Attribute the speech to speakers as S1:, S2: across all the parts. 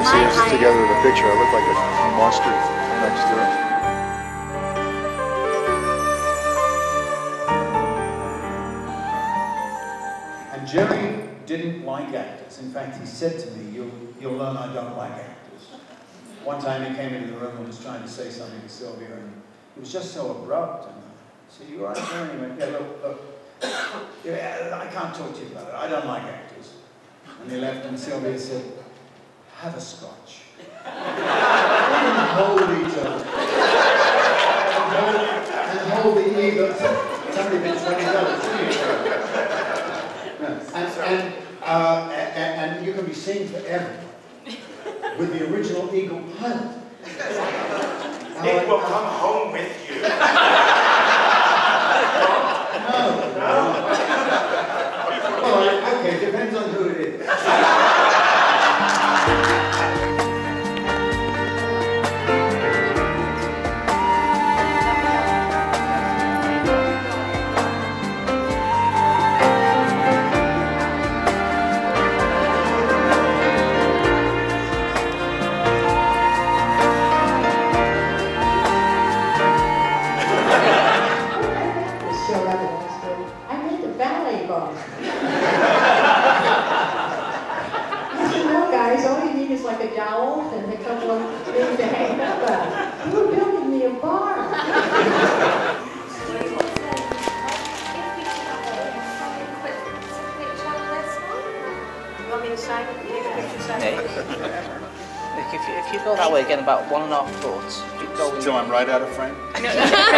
S1: see us together in the picture. I look like a monster next to her.
S2: And Jerry didn't like actors. In fact, he said to me, you'll learn I don't like actors. One time he came into the room and was trying to say something to Sylvia, and it was just so abrupt. And I said, "You all right, Jerry?" And he went, "Yeah, look, yeah, I can't talk to you about it. I don't like actors." And he left, and Sylvia said, "Have a scotch." And hold each other. And hold the ego. It's only been $20. And you can be seen forever with the original Eagle pilot.
S3: It will come home with you.
S2: No. Well, okay, depends on who it is.
S4: Like a dowel and a couple of things to hang up on. You were building me a barn.
S5: If you go that way again about 1.5 foot, you go in.
S1: So I'm right out of frame?
S5: Yeah.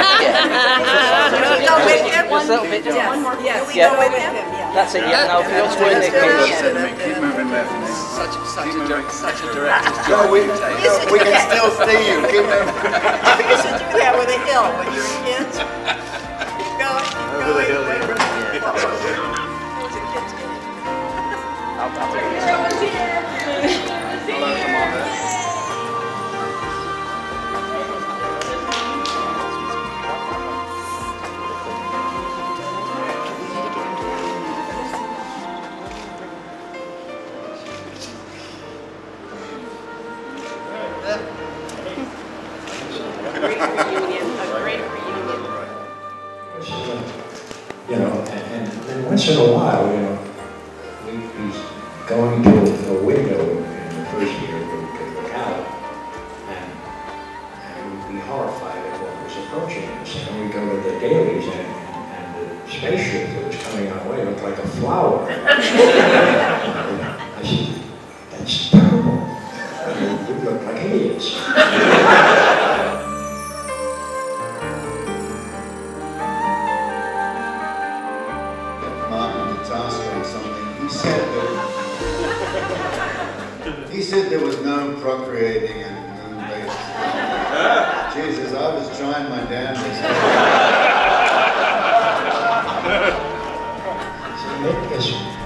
S6: Go with him.
S5: Just a little bit down.
S6: One more. Yes.
S5: Yeah.
S6: Go with him. Yeah.
S5: That's it, yeah. Now if you go to where they
S1: Keep moving left.
S7: Such a director's
S1: No,
S7: job.
S1: we can still see you. Keep moving.
S6: You should do that with a hill when you're kids. Keep going. Keep
S1: Over the hill,
S6: going.
S1: yeah.
S6: Those are kids getting.
S5: I'll take it.
S1: Hello, come on there.
S6: A great reunion.
S8: You know, and once in a while, you know, he's going to a window in the first year where we could look out, and we'd be horrified at what was approaching us. And we go to the dailies, and the spaceship that was coming our way looked like a flower. I said, "That's terrible. We look like idiots."
S2: He said there was no procreating and no babies. Jesus, I was trying my damnedest.
S8: So